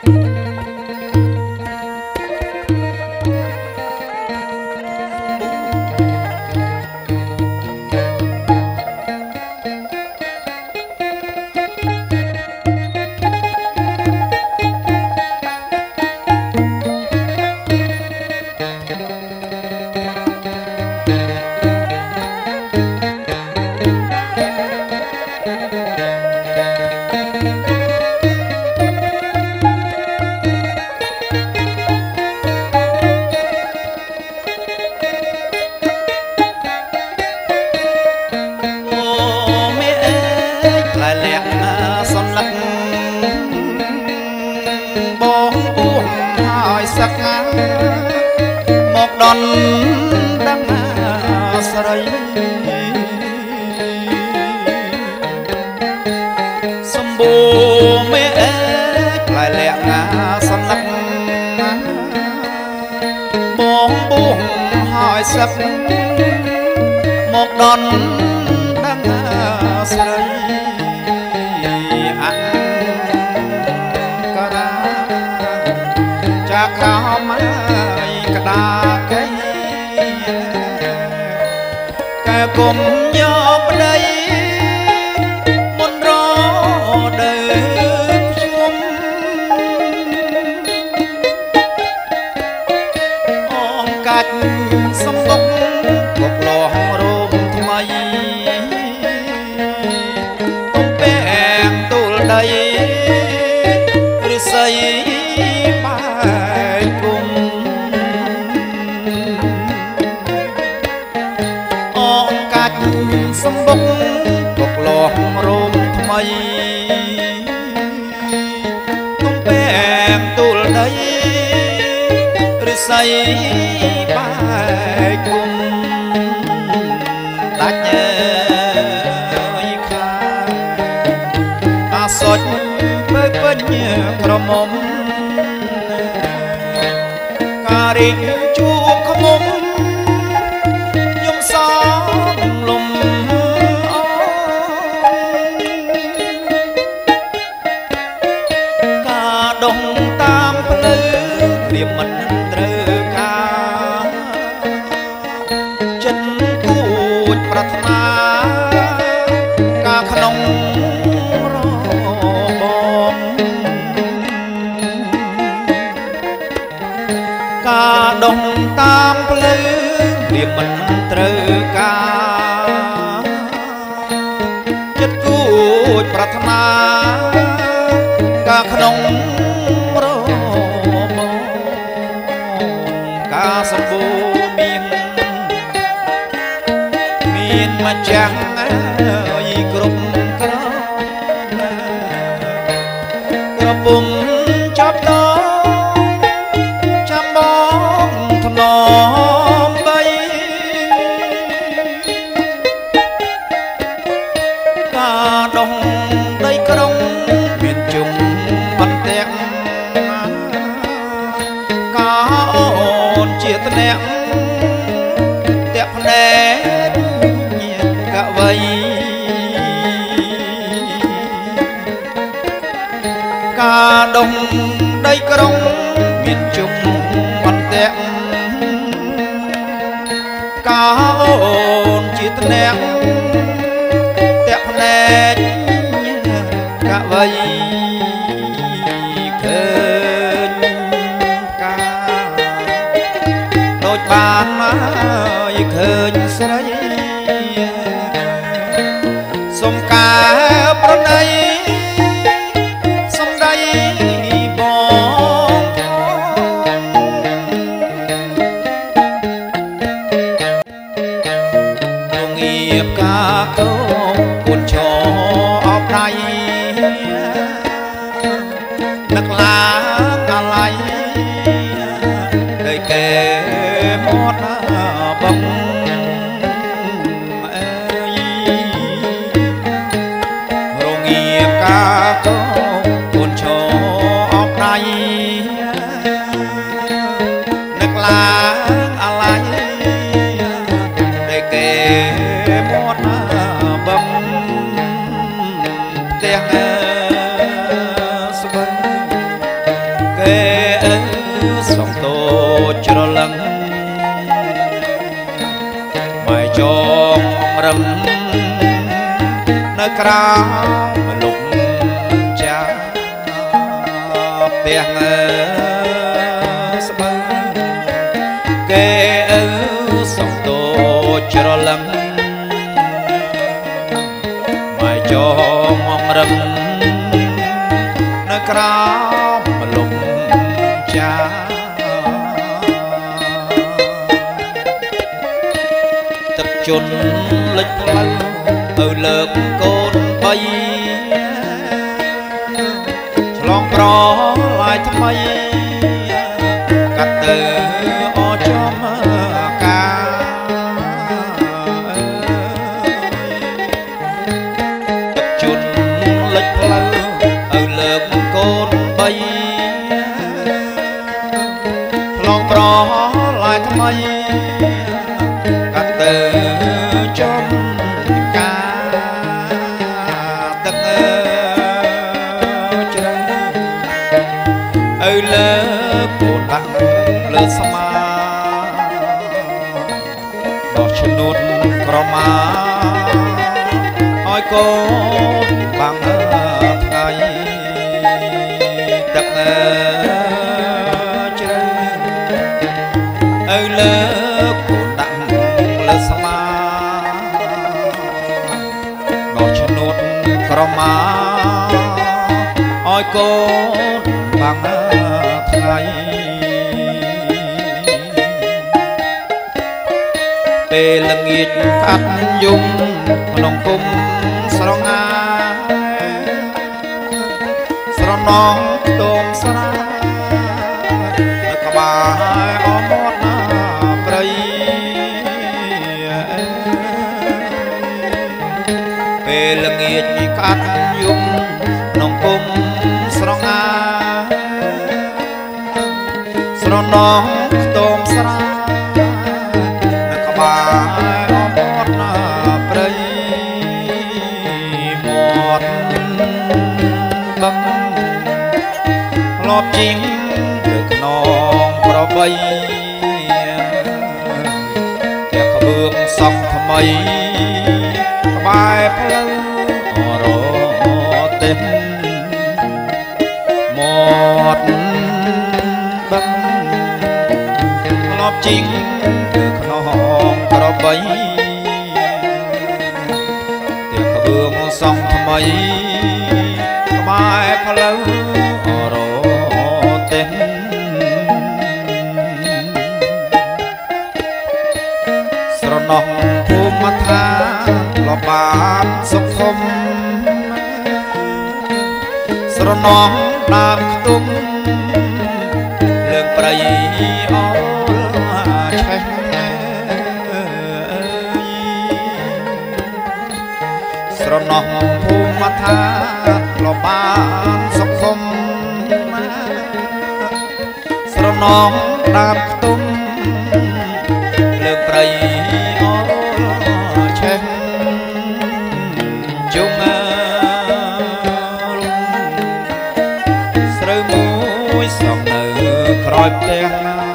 một đòn đắng sợi sông bồ mẹ lại lẹ ngã sông lắc bóng buông hỏi sắc một đòn đắng sợi khao mai cả đà cây cả cùng nhau bên đây muốn rõ đời chung ôm cách sông bốc bốc lò rôm thay ôm bèn tụi đây rồi say sông bốc bốc lò rôm thay tung bèn tụi đây rồi say bài cùng đã nhớ khá ta soi với nhớ cầm mồm cà ri chu cầm mồm nhung sáng lùng điểm mình trời ca chân cụt pratna ca khăn bom ca đồng tam lư điểm mình trời ca chân cụt pratna ca khăn sông bồ miền mà chẳng ai cùng có bùng chóp đó chăm bóng thầm nóm bay cả đồng đây có đông miền trung bắn tẹt cả chia ném đẹp nét nhìn cả vây cả đồng đây có đông miền trung bắn tẹt cả ồn chia ném đẹp nét nhìn cả vây bàn ơi khơi sấy sông cá bên đây sông đây bóng nông nghiệp cá câu cuốn trò ốc đây nắc lá cà lay đời kề một bông rồng nghiệp ca câu cuốn trò ốc đây nắc lá alay để kề một bông tiếng រឹងនៅក្រៅលុបចាផ្ទះស្បឹងគេសំតូចច្រឡឹមមកចងអងរឹងនៅក្រៅលុបចាទឹកជន់លិចផ្លូវទៅលើកកូនបីឆ្លងប្រឡាយថ្មីកាត់ទៅអចំការទឹកជន់លិចផ្លូវទៅលើកកូនបីឆ្លងប្រឡាយថ្មីកាត់ទៅចំលើពូដាក់លើស្មាដល់ឈ្នួតក្រមាឲ្យកូនបាំងថ្ងៃទឹកជ្រៅឲ្យលើពូដាក់លើស្មាដល់ឈ្នួតក្រមាឲ្យកូនបាំងពេលល្ងាចកាត់យំក្នុងគុំស្រងាស្រណងខ្ទមស្រានៅក្បែរអមមាត់ណាព្រៃពេលល្ងាចកាត់យំក្នុងគុំស្រងាស្រណងខ្ទមស្រានៅក្បែរអមមាត់ណាព្រៃមាត់បឹងលបជីងលើខ្នងប្របីតែក្បឿងសក់ថ្មីក្បែរផ្លូវអរទេមាត់បឹងលបជីងលើខ្នងប្របីតែក្បឿងសក់ថ្មីក្បែរផ្លូវអរទេស្រណោះភូមិថាលបានសុខុមស្រណោះដើមខ្ទុំលើកព្រៃអរឆេះស្រណោះភូមិថាលបានសុខុមស្រណោះដើមខ្ទុំលើកព្រៃអរឆេះជុំស្រូវមួយសំនៅក្រោយផ្ទះ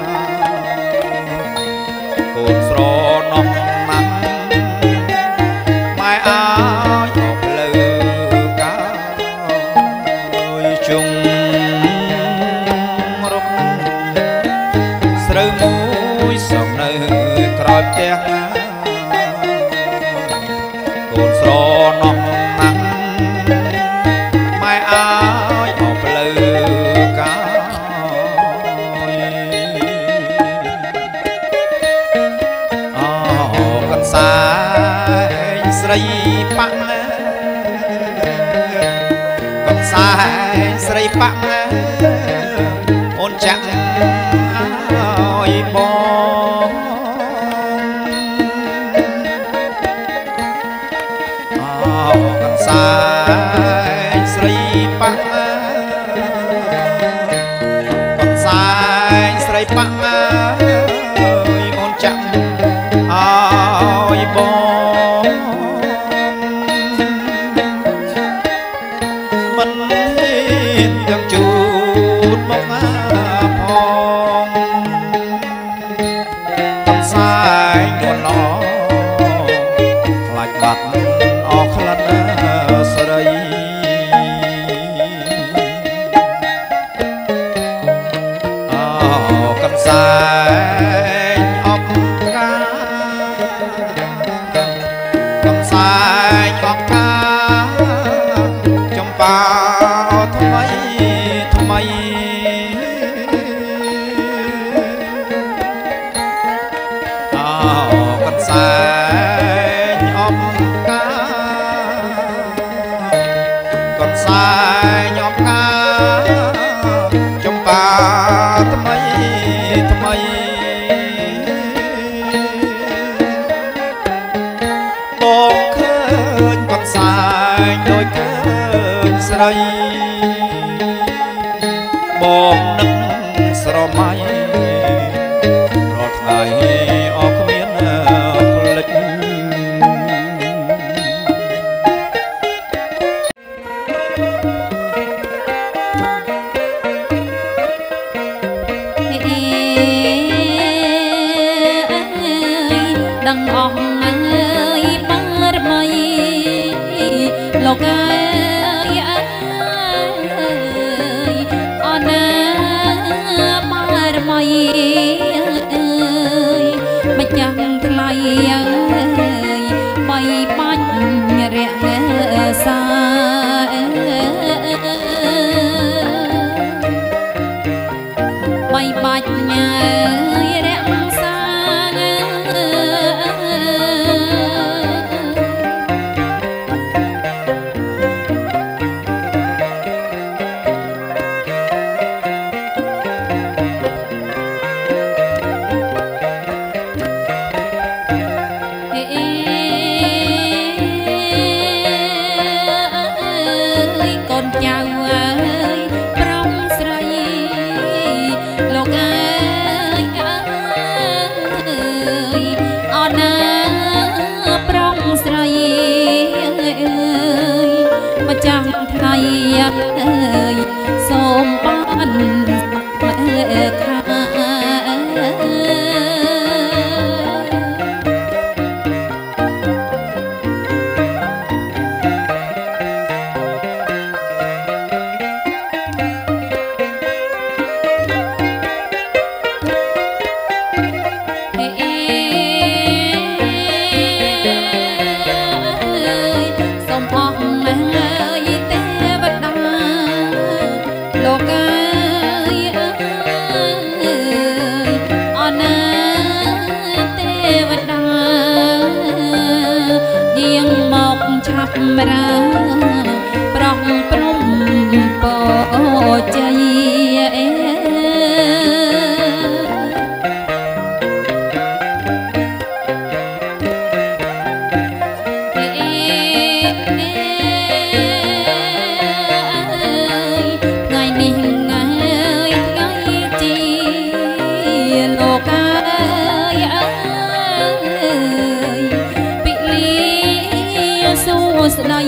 កូនស្រណោះណាស់ម៉ែអាយអបលើកាយជុំរកស្រូវមួយសំនៅក្រោយផ្ទះកូនស្រណោះណាស់ម៉ែអាយអបលើកាយអូកន្សាយស្រីប៉ាក់កន្សាយស្រីប៉ាក់អូនចាក់ឲ្យបងកន្សាយស្រីប៉ាក់កន្សាយស្រីប៉ាក់អូនចាក់ឲ្យបងមិនហ៊ានទាំងជួសាយញោមកាចំបាថ្មីថ្មីបងឃើញគាត់សាយដូចឃើញស្រីបងនឹកស្រមៃរាល់ថ្ងៃអស់គ្មានផ្លិចដឹងអស់អើយបារមីលោកអើយអណាបារមីអើយម្ចាស់ថ្លៃអើយបីបាច់រក្សាបីបាច់ញ៉ើរក្សាចាំថ្ងៃអើយសូមបានខាម្រាប្រោះព្រំពជ័យថ្ងៃនេះថ្ងៃទីលោកអើយពីលីសួស្ដី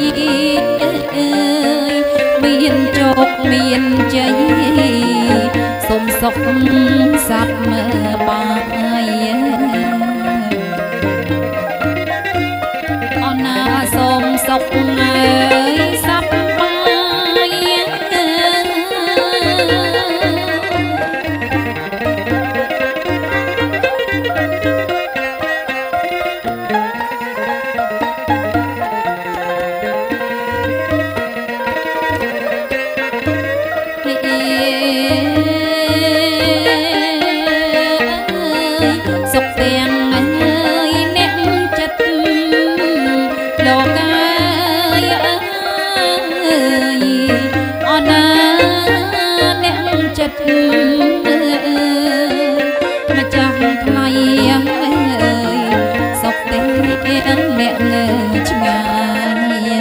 មានជោគមានជ័យសូមសុខសាប់មើបាយអណាសូមសុខអើយសាប់បាយសុខទាំងអើយអ្នកចិត្តលោកអើយអណាអ្នកចិត្តម្ចាស់ថ្លៃអើយសុខទាំងអ្នកឆ្ងាយ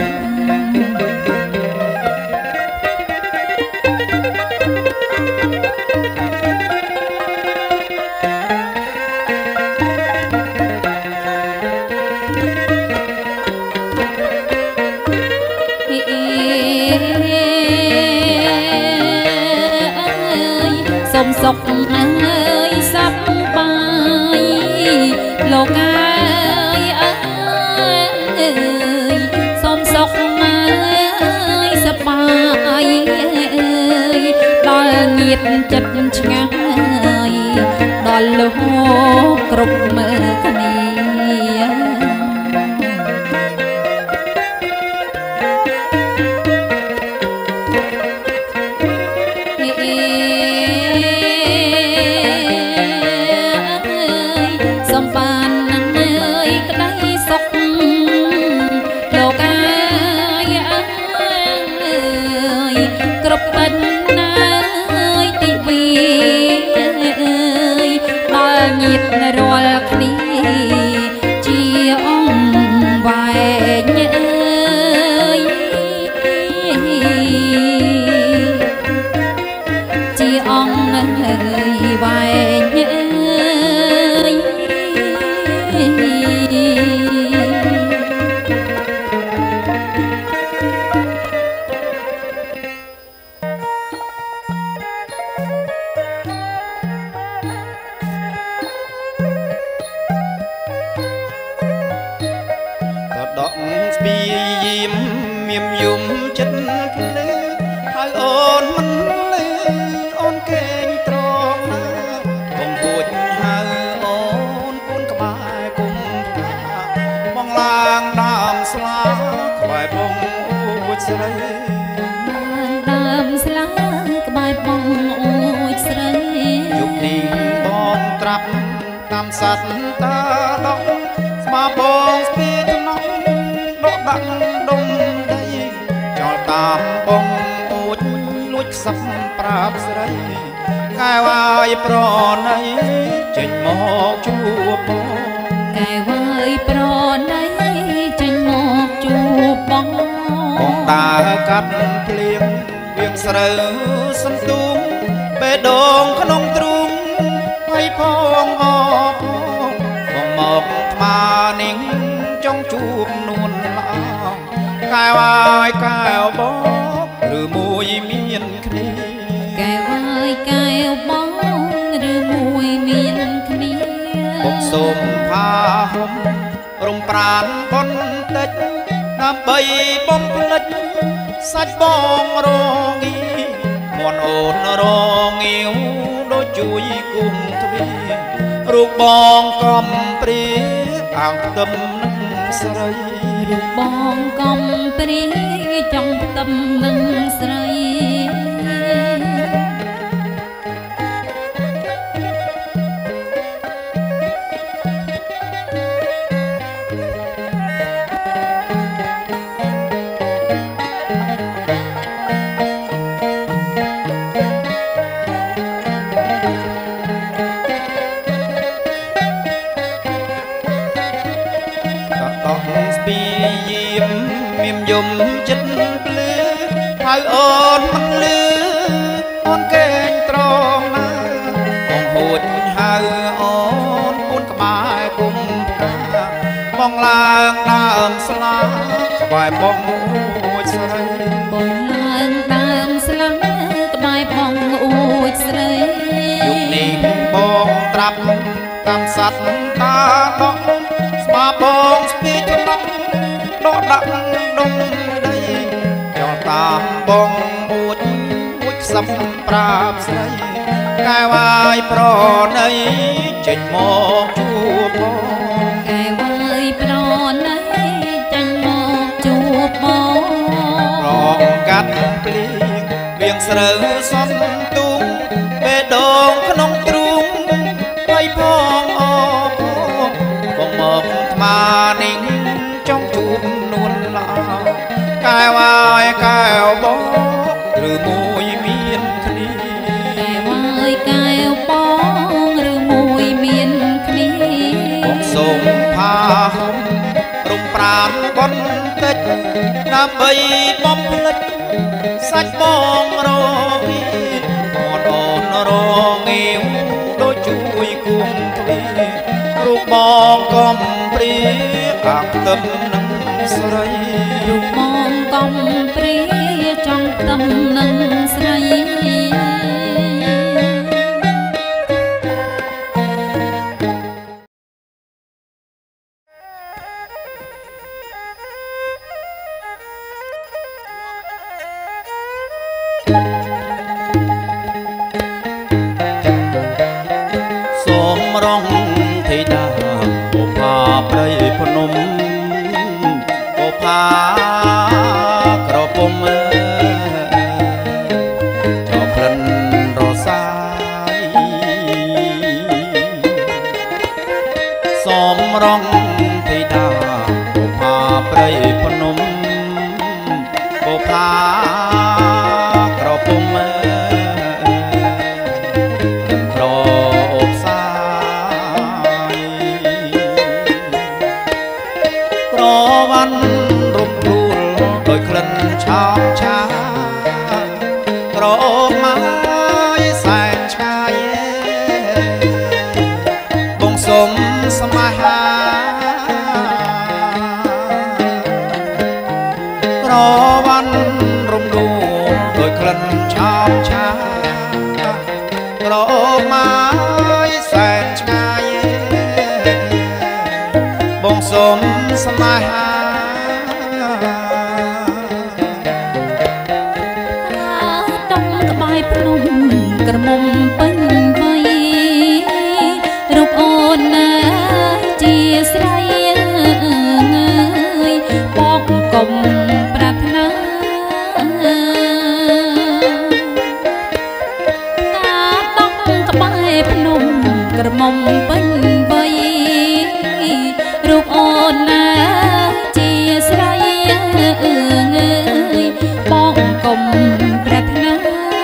សូមសុខអើយសាប់បាយលោកអើយសូមសុខអើយសប្បាយដល់ញាតិចិត្តឆ្ងាយដល់លោកគ្រប់មើលគ្នាសំបានអើយក្តីសុខលោកអើយមយំចិត្តភ្លឺហើយអូនមិនលឺអូនកេងត្រង់ណាបងពួចហៅអូនពួនក្បែរគុំបងឡើងដើមស្លាក្បែរបងអូចស្រីដើមស្លាក្បែរបងអូចស្រីយប់នេះបងត្រាប់តាមសត្វតាដងស្មាបងស្ពីថ្នងដកដាក់ដុំដីចោលតាមបងអូចលួចខ្សឹបប្រាប់ស្រីកែវ៉ាយប្រណីចេញមកជួបបងកែវ៉ាយប្រណីចេញមកជួបបងបងដើរកាត់ភ្លៀងវៀងស្រូវសន្ទូងបេះដូងក្នុងទ្រូងហើយផងអបបងមកថ្មនាងចង់ជួបនួនល្អកែវ៉ាយកែវបងឬមួយមានគ្នាកែវ៉ាយកែវបងឬមួយមានគ្នាបងសូមផាហុំរំប្រានបន្តិចដើម្បីបំភ្លេចសាច់បងរងាមន់អូនរងាវដូចជួយគុំទ្វារូបបងកំព្រាអាំងខ្ទឹមនឹងស្រីរូបបងកំព្រាចង់ខ្ទឹមនឹងស្រីយំចិត្តភ្លឺហើយអូនមិនលឺអូនកេងត្រង់ណាបងហួចហៅអូនពួនក្បែរគុំផ្កាបងឡើងដើមស្លាក្បែរបងអូចស្រីបងឡើងដើមស្លាក្បែរបងអូចស្រីយប់នេះបងត្រាប់តាមសត្វតាដកស្មាបងស្ពីថ្នងដកដាក់ដុំដីចោលតាមបងអូចមួយខ្សឹបប្រាប់ស្រីកែវ៉ាយប្រណីចេញមកជួបបងកែវ៉ាយប្រណីចេញមកជួបបងរងកាត់ភ្លៀងវៀងស្រូវសំទូងបេះដូងក្នុងទ្រូងហើយផងអបងមកថ្មនាងចង់ជួបនួនល្អកែវ៉ាយកែវបងឬមួយមានគ្នាកែវ៉ាយកែវបងឬមួយមានគ្នាបងសូមផាហុំរំប្រានបន្តិចដើម្បីបំភ្លេចសាច់បងរងាមកអូនរងាវដូចជួយគុំទ្វារូបបងកំព្រាអាំងខ្ទឹមនឹងស្រីរូបបងកំព្រាចង់ខ្ទឹមនឹងស្រីសូមរងធីតាបុប្ផាព្រៃភ្នំបុប្ផាក្រពុំចោលក្លិនរសាយសូមរងធីតាបុប្ផាព្រៃភ្នំបុប្ផាក្រពុំដោយក្លិនឆោមឆាក្រអូបមកសែនឆ្ងាយបងសុំស្នេហាក្រវ៉ាន់រំដួលដោយក្លិនឆោមឆាក្រអូបមកសែនឆ្ងាយបងសុំស្នេហាក្រមុំពេញវ័យរូបអូនណាជាស្រីបោកកុំប្រាថ្នាការដកក្បែរភ្នំក្រមុំពេញវ័យរូបអូនណាជាស្រីបោកកុំប្រាថ្នា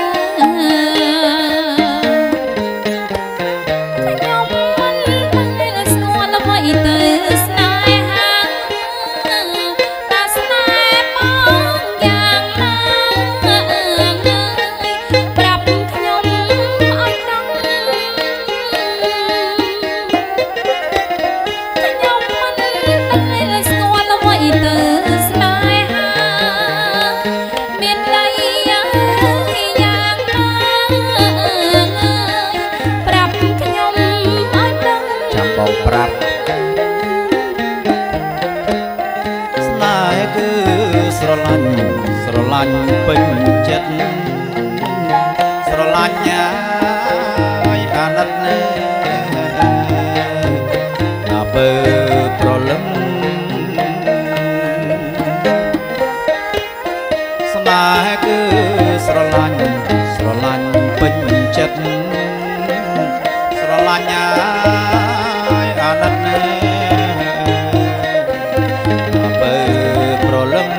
ស្រឡាញ់ពេញចិត្តស្រឡាញ់ញ៉ាយអាណិតណែដល់ពេលប្រលឹមស្នេហ៍គឺស្រឡាញ់ពេញចិត្តស្រឡាញ់ញ៉ាយអាណិតណែដល់ពេលប្រលឹម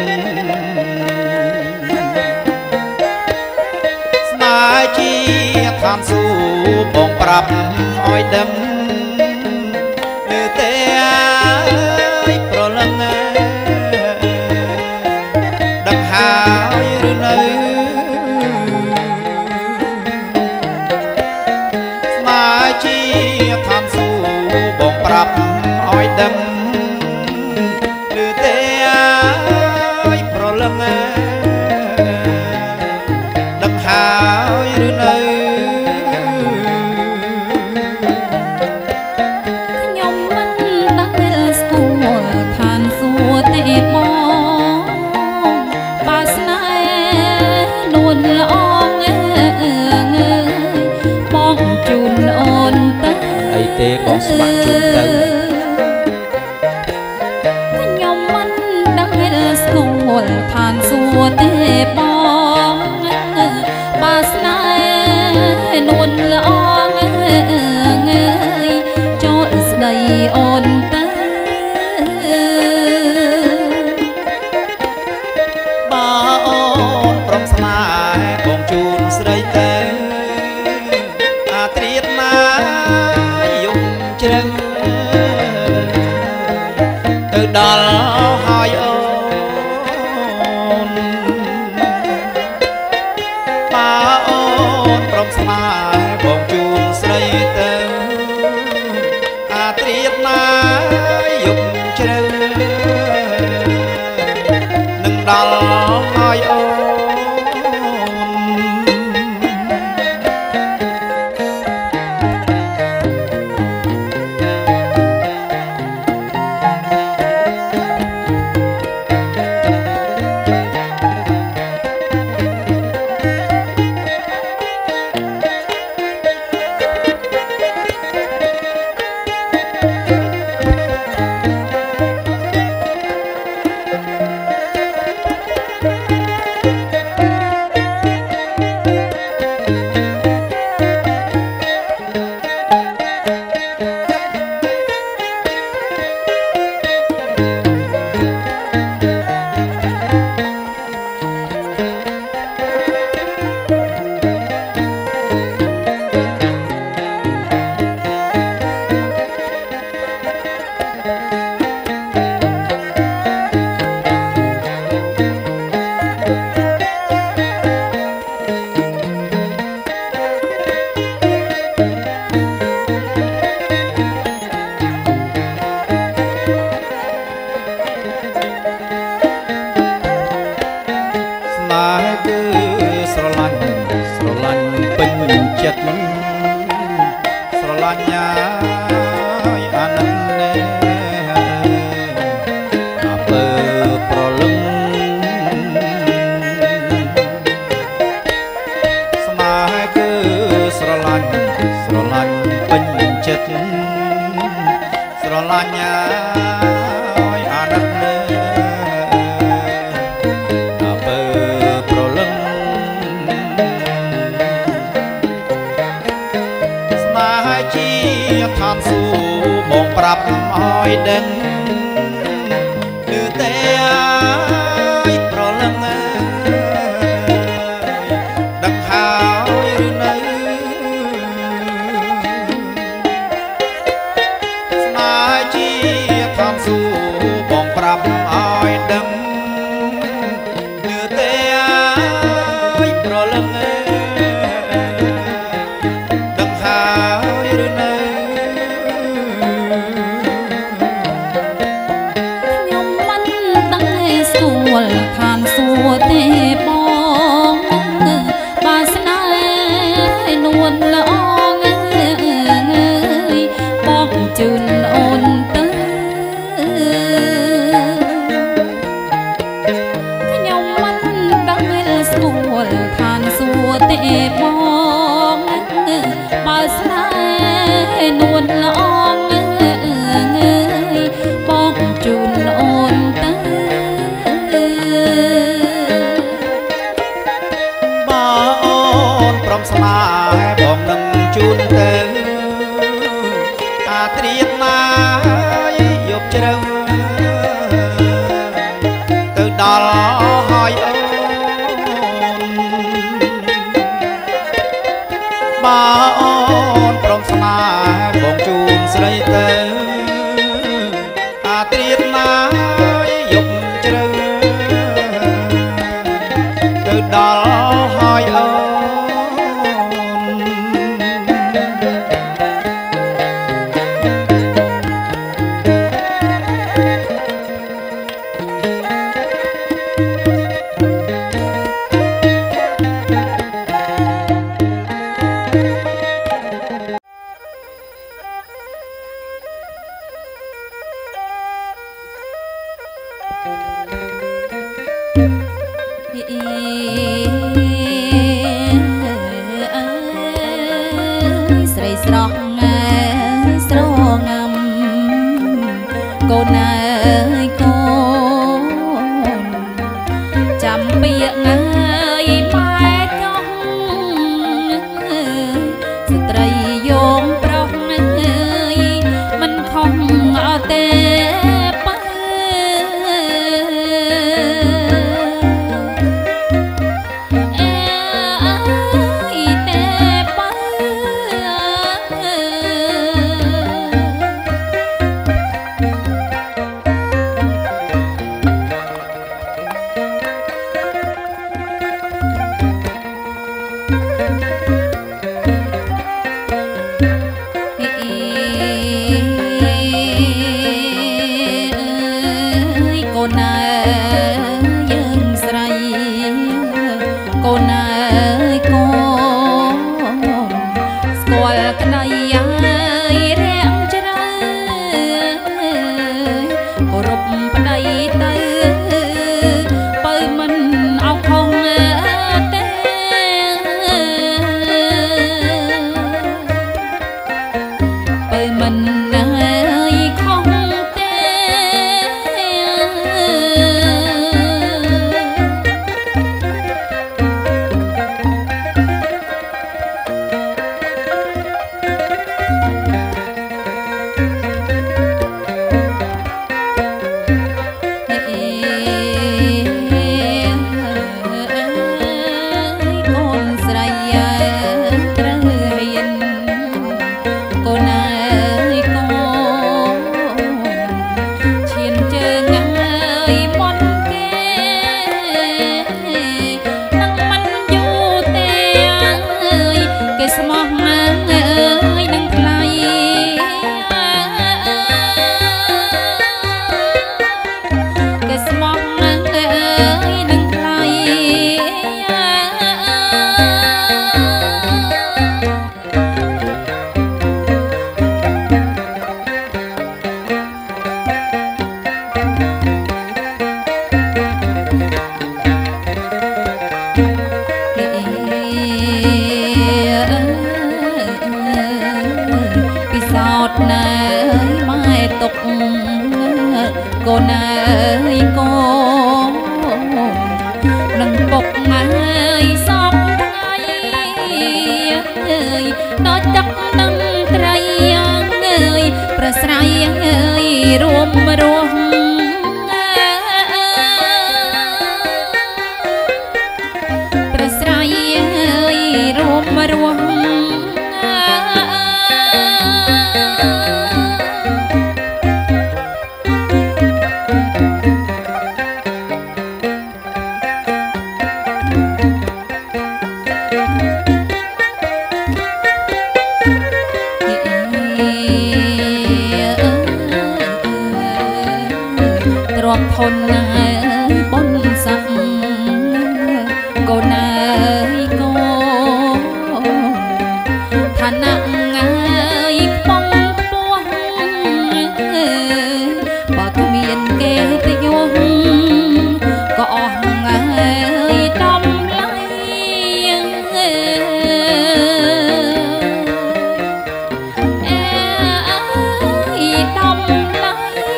ជាឋានសួគ៌បងប្រាប់ឲ្យដឹងលើតែប្រលឹងដឹងហើយឬនៅស្មាជាឋានសួគ៌បងប្រាប់ឲ្យដឹងលើតែប្រលឹងដឹងហើយឬនៅខ្ញុំមិនដែលស្គាល់ឋានសួគ៌ទេបងបើស្នេហ៍នួនល្អងបងជូនអូនទៅអីទេបងស្ម័គ្រជូនទៅខ្ញុំមិនដែលស្គាល់ឋានសួគ៌ទេបងបើស្នេហ៍នួនល្អងចូលស្ដីអូនទៅបើអូនព្រមស្នេហ៍បងជូនស្រីទៅអាត្រៀតណាយំជ្រឹងទៅដល់ហើយអូនបើអូនព្រមស្នេហ៍បងជូនស្រីទៅអាត្រៀតណាយំជ្រឹងនឹងដល់ហើយអូនស្រឡាញ់ញាយអាណិតណែដល់ពេលប្រលឹងស្នេហ៍គឺដឹងគឺតែប្រលឹងដឹងហើយឬនៅស្នេហ៍ជាធម្មសួរបងប្រាប់ឲ្យដឹងគឺតែប្រលឹងដឹងហើយឬនៅខានសួរទេបងបាស្នេហ៍នួនល្អងបងជឿនអូនទៅខ្ញុំមិនដឹងស្គាល់ខានសួរទេបងបាស្នេហ៍នួនល្អងបងជឿនអូនទៅស្នេហ៍បងនឹងជូនទៅអាត្រៀមណាយប់ជ្រៅទៅដល់ហើយអូនបើអូនព្រមស្នេហ៍បងជូនស្រីទៅអាត្រៀមណាយប់ជ្រៅទៅដល់ហើយអូនស្រីស្រស់ស្រងាំកូនអើយកូនចាំពាក្យប៉ែកោះស្ត្រីយោមប្រុសមិនខំអត់ទេរស់ប្រស្រ័យរួមរស់ធនណាបុនស័កកូនណាយកូឋានៈងាយខ្ពង់ខ្ពស់បើគ្មានគេទៅយោក៏អស់ងាយតំឡៃតំឡៃ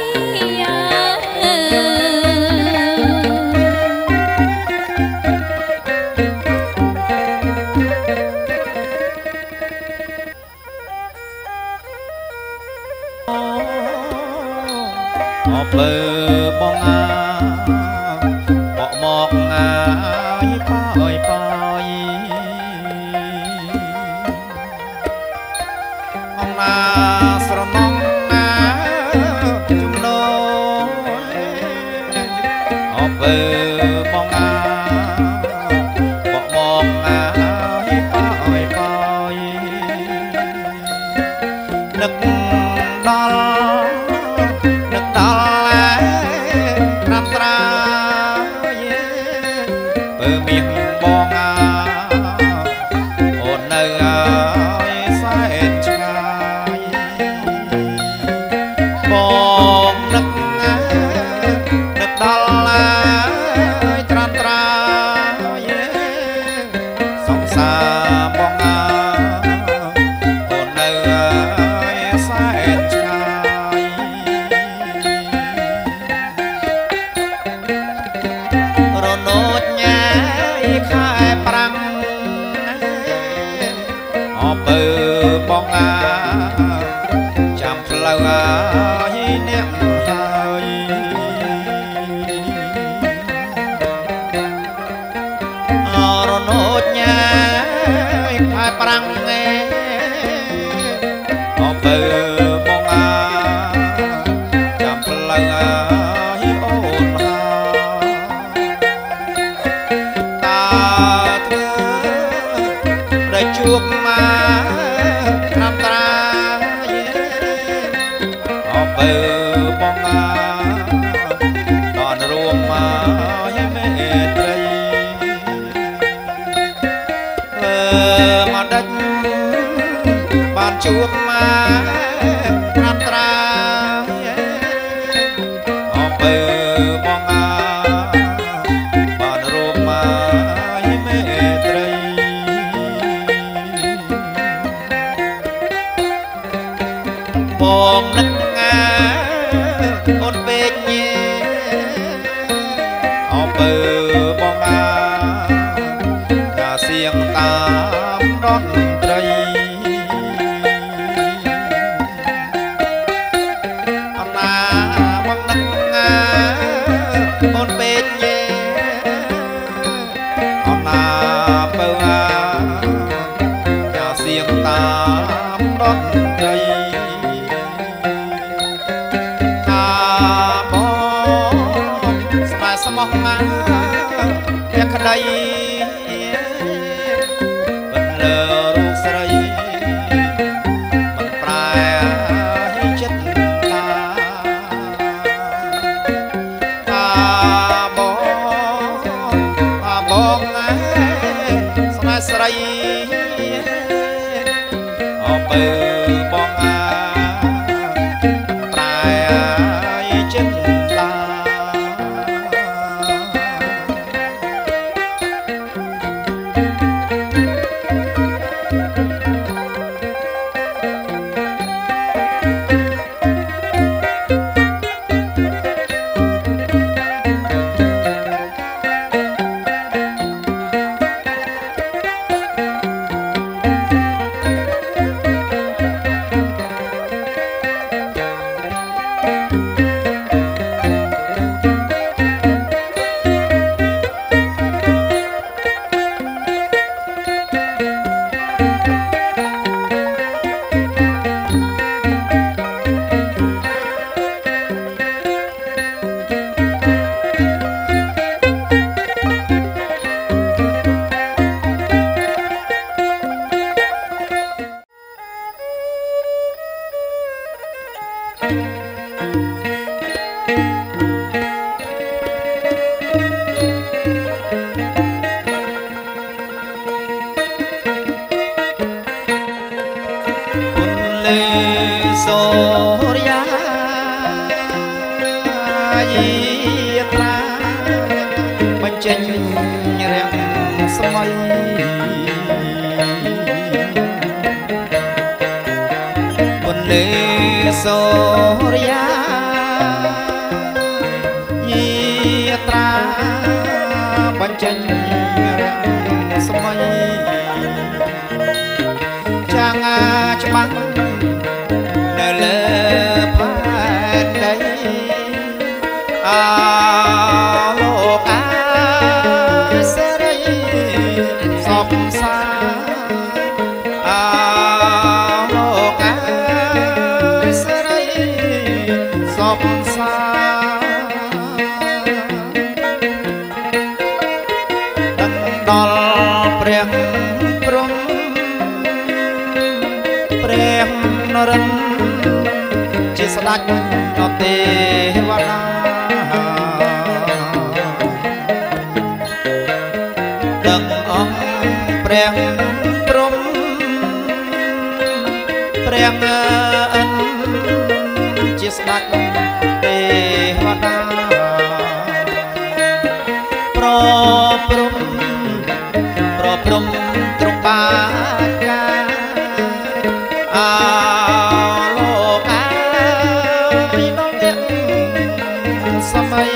បើបងអាបកមកងាយប៉យប៉យអំណាស្រណងណាជំនោបើបងអាបកមកងាយប៉យប៉យនឹកដល់មានបងអូននៅឲ្យសែនឆ្ងាយបងនឹកដល់ត្រាំត្រាសង្សារបងអូននៅឲ្យសែនឆ្ងាយរនោចញ៉ាខែប្រាំងអពើបងអាចាំផ្លូវឲ្យអ្នកហើយរនោចញ៉ាខែប្រាំងអពើបងអាចាំផ្លូវឲ្យអូនជួបមកត្រាំត្រាអពើបងអាបានរួមមកមេត្រីមកដាច់បានជួបមកត្រាំត្រាអពើបងអាបានរួមមកមេត្រីបងនឹកងាអូនពេកញ៉េអពើបងអាកាសៀងតាមដនត្រីអណាបងនឹកងាអូនពេកញ៉េអណាពើអាកាសៀងតាមដនត្រីស្មោះមកតែក្តីមិនលើរូបស្រីមិនប្រែចិត្តបងស្នេហ៍ស្រីអពើបងប្រែចិត្តសម័យពន្លឺសូរ្យាយាត្រាបញ្ចេញរាំងសម័យចាំងច្បាស់នៅលើផែនដីលោកអាសេរីសំសាលោកអាសេរីសំសាដឹងដល់ព្រះព្រំព្រះនរិន្ទជាស្ដេចដល់ទេវតាដឹងអង្គព្រះព្រំព្រះអិនជាស្ដេចទេវតាប្រព្រំទ្រង់បាកាលោកអាយដល់អ្នកសម័យ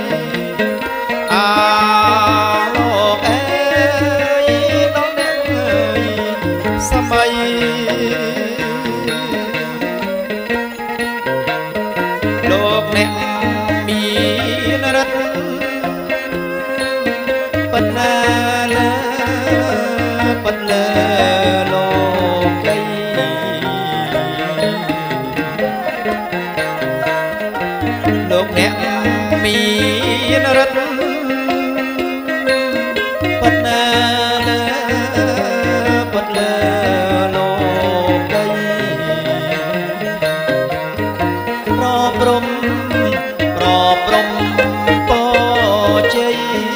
លោកអើយដល់អ្នកសម័យលោកអ្នកមានរិទ្ធប៉ុណ្ណាប៉ុន្លើលោកីលោកអ្នកមានរិទ្ធប៉ុណ្ណាប៉ុន្លើលោកីប្រព្រំពរជ័យ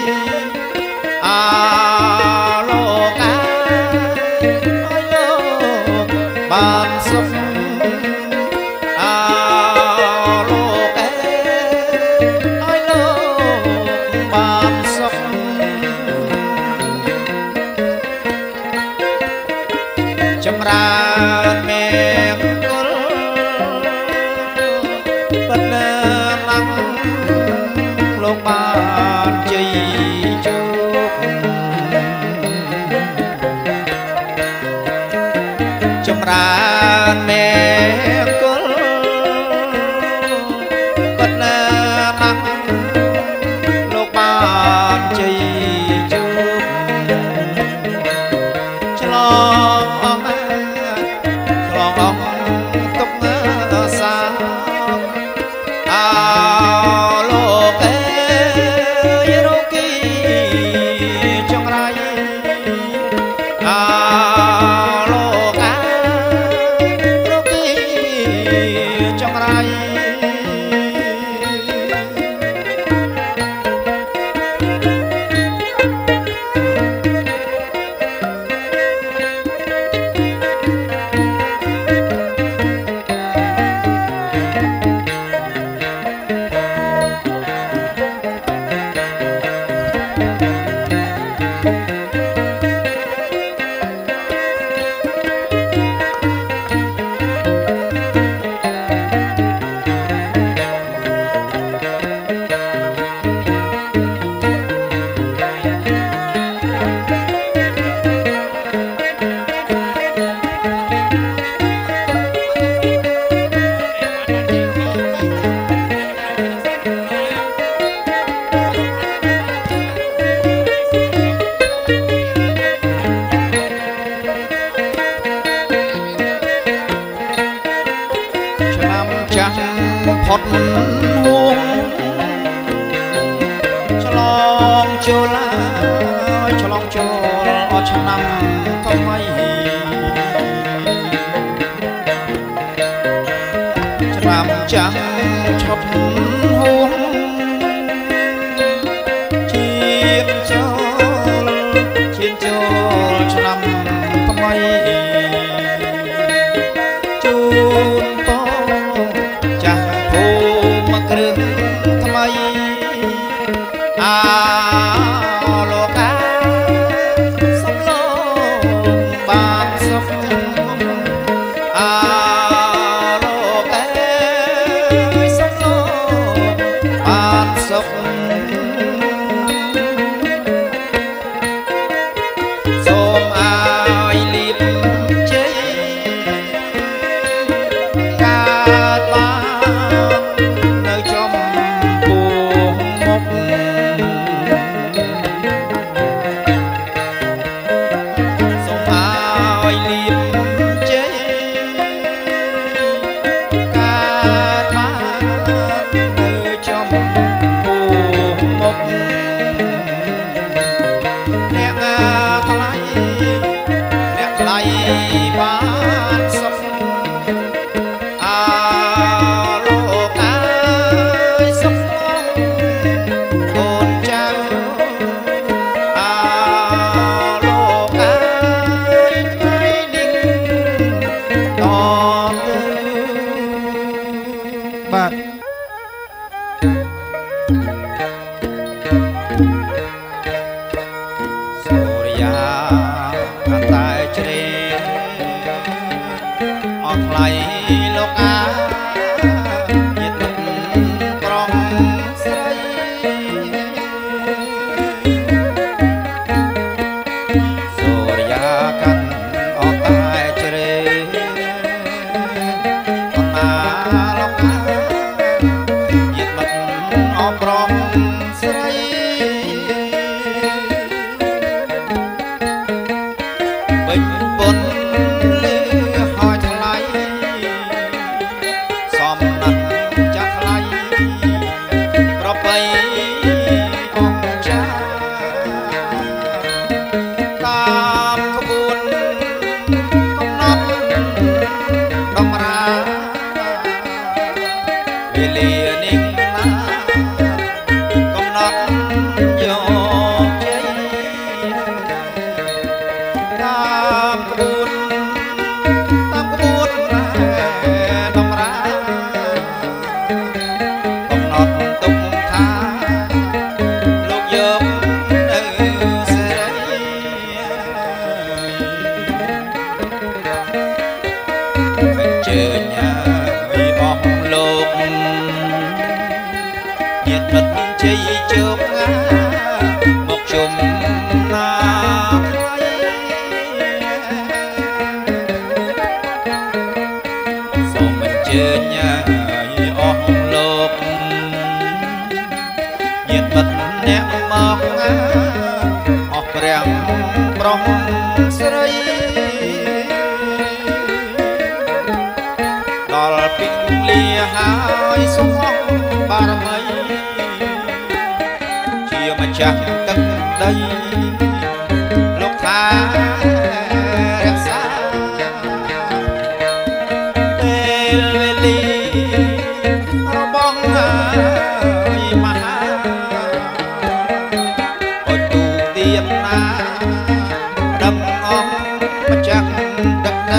លោកអាឲ្យលោកបានសុខលោកអើឲ្យលោកបានសុខចម្រើនមេគុលប៉ុណ្ណាណាស់លោកបានជ័យជោគចម្រើនមេគុលប៉ុណ្ណាណាស់លោកបានជ័យជោគឆ្លងអង្គទុកសាលោកអើយរោគីចង្រៃលោកអារោគីចង្រៃចាស់ផុតហួងឆ្លងចូលអស់ឆ្នាំថ្មីឆ្នាំចាស់ឆុតហួងឈានចូលឆ្នាំថ្មីជូនពរចាស់ភូមិគ្រឿងថ្មីលោកអាយាកាន់តែជ្រេអស់ថ្លៃលោកអាញាតិមិត្តប្រុសស្រីសូរិយាកាន់អស់តែជ្រេអស់ណាលោកអាញាតិមិត្តអស់ប្រុសស្រីពេញបុណ្យលឺហើយថ្លៃសំណាក់ចាស់ថ្លៃប្របីអង្គចាតាមក្បួនកំណត់ដំរាវេលានេះណាកំណត់យកជ័យតាមក្បួនដំរាកំណត់ទុកថាលោកយកនៅសេរីអញ្ជើញឲ្យអស់លោកញាតិមិត្តជ័យជោគណាមកជុំណាថ្លៃសូមអញ្ជើញឲ្យអស់លោកញាតិមិត្តអ្នកមកអស់ព្រះប្រុសស្រីដល់ពីលាហើយសុខបារមីជាម្ចាស់ទឹកដីលោកថារក្សាពេលវេលារបស់ហើយមហាអត់ទូទៀតណាដឹងអស់ម្ចាស់ទឹកដី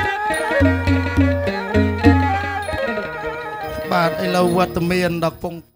បាទឥឡូវវត្តមានដល់កំពង់